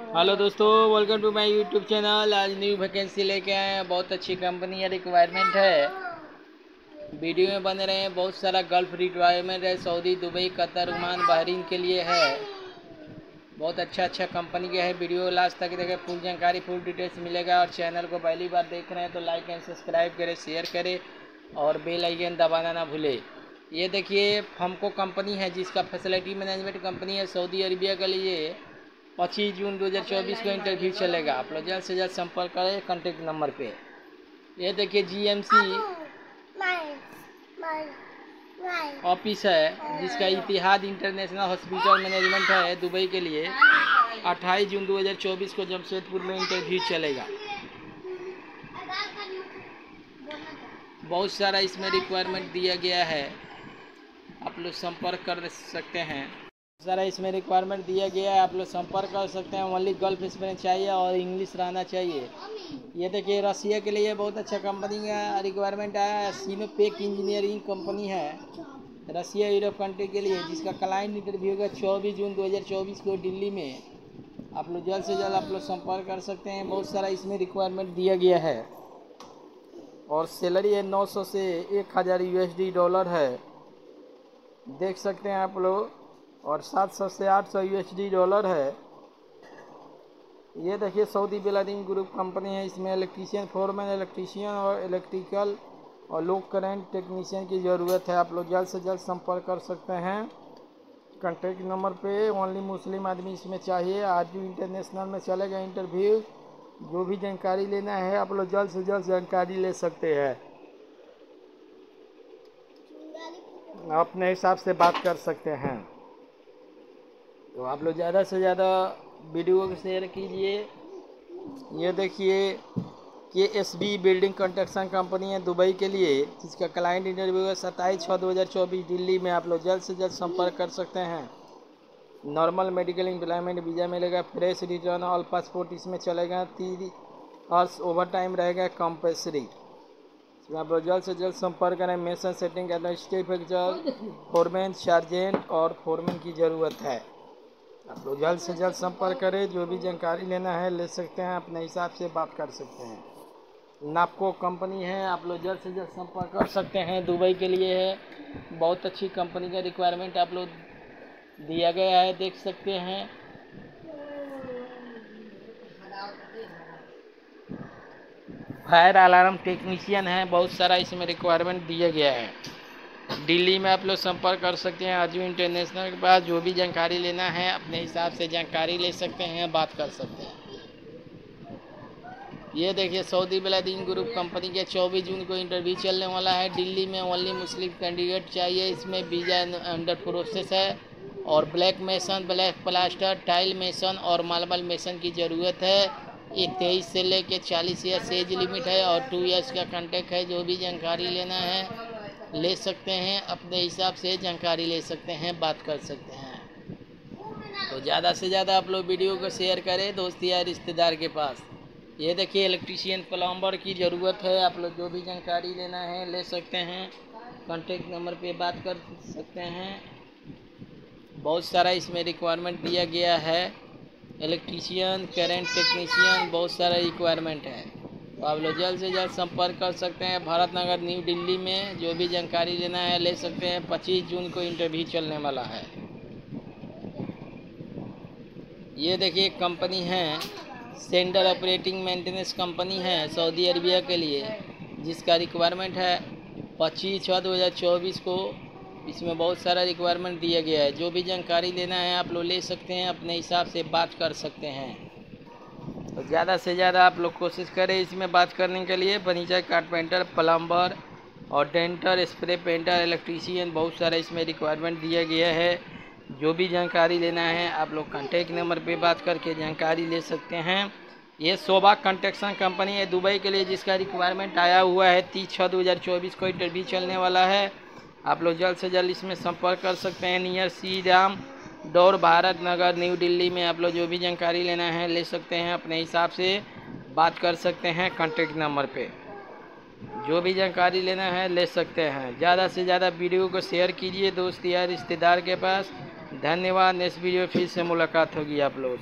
Hello दोस्तों, welcome to my YouTube channel. आज new vacancy लेके आए हैं। बहुत अच्छी कंपनी है, रिक्वायरमेंट है। वीडियो में बने रहे हैं। बहुत सारा गल्फ रिक्वायरमेंट है। Saudi, Dubai, Qatar, Oman, Bahrain के लिए है। बहुत अच्छा कंपनी का है। वीडियो लास्ट तक देखें, फुल जानकारी फुल डिटेल्स मिलेगा। और चैनल को पहली बार देख रहे हैं तो लाइक एंड सब्सक्राइब करें, शेयर करें और बेल आइकन दबाना ना भूले। ये देखिए, हमको कंपनी है जिसका फैसिलिटी मैनेजमेंट कंपनी है। सऊदी अरबिया के लिए 25 जून 2024 को इंटरव्यू चलेगा। आप लोग जल्द से जल्द संपर्क करें कॉन्टेक्ट नंबर पे। ये देखिए, जीएमसी ऑफिस है जिसका इतिहाद इंटरनेशनल हॉस्पिटल मैनेजमेंट है दुबई के लिए। 28 जून 2024 को जमशेदपुर में इंटरव्यू चलेगा। बहुत सारा इसमें रिक्वायरमेंट दिया गया है, आप लोग संपर्क कर सकते हैं। सारा इसमें रिक्वायरमेंट दिया गया है, आप लोग संपर्क कर सकते हैं। ओनली गल्फ एक्सपीरियंस चाहिए और इंग्लिश रहना चाहिए। ये देखिए, रसिया के लिए बहुत अच्छा कंपनी का रिक्वायरमेंट आया है। सिनोपेक इंजीनियरिंग कंपनी है रसिया यूरोप कंट्री के लिए, जिसका क्लाइंट इंटरव्यू होगा 24 जून 2024 को दिल्ली में। आप लोग जल्द से जल्द आप लोग संपर्क कर सकते हैं। बहुत सारा इसमें रिक्वायरमेंट दिया गया है और सैलरी है 900 से 1000 USD डॉलर है, देख सकते हैं आप लोग। और 700 से 800 USD डॉलर है। ये देखिए, सऊदी बिलादीन ग्रुप कंपनी है। इसमें इलेक्ट्रीशियन, फोरमैन इलेक्ट्रीशियन और इलेक्ट्रिकल और लो करंट टेक्नीशियन की ज़रूरत है। आप लोग जल्द से जल्द संपर्क कर सकते हैं कॉन्टेक्ट नंबर पे। ओनली मुस्लिम आदमी इसमें चाहिए। आज इंटरनेशनल में चलेगा इंटरव्यू। जो भी जानकारी लेना है आप लोग जल्द से जल्द जानकारी ले सकते हैं, अपने हिसाब से बात कर सकते हैं। तो आप लोग ज़्यादा से ज़्यादा वीडियो को शेयर कीजिए। ये देखिए, KSB बिल्डिंग कंस्ट्रक्शन कंपनी है दुबई के लिए, जिसका क्लाइंट इंटरव्यू है 27/6/2024 दिल्ली में। आप लोग जल्द से जल्द संपर्क कर सकते हैं। नॉर्मल मेडिकल एम्प्लॉयमेंट वीज़ा मिलेगा। फ्रेश रिटर्न ऑल पासपोर्ट इसमें चलेगा। 3 आवर्स ओवर टाइम रहेगा कंपल्सरी। इसमें आप लोग जल्द से जल्द संपर्क करें। Mason setting administrative foreman, sergeant और फोरमैन की ज़रूरत है। आप लोग जल्द से जल्द संपर्क करें। जो भी जानकारी लेना है ले सकते हैं, अपने हिसाब से बात कर सकते हैं। नापको कंपनी है, आप लोग जल्द से जल्द संपर्क कर सकते हैं। दुबई के लिए है। बहुत अच्छी कंपनी का रिक्वायरमेंट आप लोग दिया गया है, देख सकते हैं। फायर अलार्म टेक्नीशियन है। बहुत सारा इसमें रिक्वायरमेंट दिया गया है। दिल्ली में आप लोग संपर्क कर सकते हैं। आजू इंटरनेशनल के पास जो भी जानकारी लेना है अपने हिसाब से जानकारी ले सकते हैं, बात कर सकते हैं। ये देखिए, सऊदी बिलादीन ग्रुप कंपनी के 24 जून को इंटरव्यू चलने वाला है दिल्ली में। ओनली मुस्लिम कैंडिडेट चाहिए। इसमें वीज़ा अंडर प्रोसेस है और black mason, black plaster, tile mason और मार्बल मेसन की ज़रूरत है। ये 23 से लेके 40 ईयर्स एज लिमिट है और 2 ईयर्स का कॉन्ट्रैक्ट है। जो भी जानकारी लेना है ले सकते हैं, अपने हिसाब से जानकारी ले सकते हैं, बात कर सकते हैं। तो ज़्यादा से ज़्यादा आप लोग वीडियो को शेयर करें दोस्त या रिश्तेदार के पास। ये देखिए, इलेक्ट्रीशियन प्लम्बर की ज़रूरत है। आप लोग जो भी जानकारी लेना है ले सकते हैं, कॉन्टेक्ट नंबर पे बात कर सकते हैं। बहुत सारा इसमें रिक्वायरमेंट दिया गया है। इलेक्ट्रीशियन, करंट टेक्नीशियन, बहुत सारा रिक्वायरमेंट है। तो आप लोग जल्द से जल्द संपर्क कर सकते हैं। भारत नगर न्यू दिल्ली में जो भी जानकारी लेना है ले सकते हैं। 25 जून को इंटरव्यू चलने वाला है। ये देखिए, कंपनी है सेंटर ऑपरेटिंग मेंटेनेंस कंपनी है सऊदी अरबिया के लिए, जिसका रिक्वायरमेंट है 25/6/2024 को। इसमें बहुत सारा रिक्वायरमेंट दिया गया है। जो भी जानकारी लेना है आप लोग ले सकते हैं, अपने हिसाब से बात कर सकते हैं। तो ज़्यादा से ज़्यादा आप लोग कोशिश करें इसमें बात करने के लिए। फर्नीचर, कारपेंटर, प्लम्बर और डेंटर, स्प्रे पेंटर, इलेक्ट्रीशियन, बहुत सारा इसमें रिक्वायरमेंट दिया गया है। जो भी जानकारी लेना है आप लोग कॉन्टेक्ट नंबर पे बात करके जानकारी ले सकते हैं। ये शोभा कंस्ट्रक्शन कंपनी है दुबई के लिए, जिसका रिक्वायरमेंट आया हुआ है 30/6/2024 को इंटरव्यू चलने वाला है। आप लोग जल्द से जल्द इसमें संपर्क कर सकते हैं। Near Shri Ram door, Bharat Nagar New Delhi में। आप लोग जो भी जानकारी लेना है ले सकते हैं, अपने हिसाब से बात कर सकते हैं कॉन्टेक्ट नंबर पे। जो भी जानकारी लेना है ले सकते हैं। ज़्यादा से ज़्यादा वीडियो को शेयर कीजिए दोस्त या रिश्तेदार के पास। धन्यवाद। नेक्स्ट वीडियो फिर से मुलाकात होगी आप लोगों से।